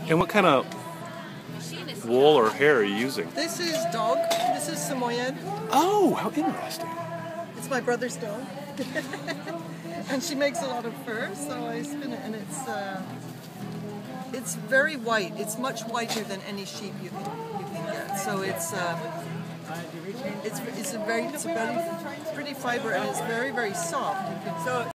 And what kind of wool or hair are you using? This is dog. This is Samoan. Oh, how interesting. It's my brother's dog. And she makes a lot of fur, so I spin it, and it's very white. It's much whiter than any sheep you can get. So it's a very pretty fiber, and it's very, very soft. So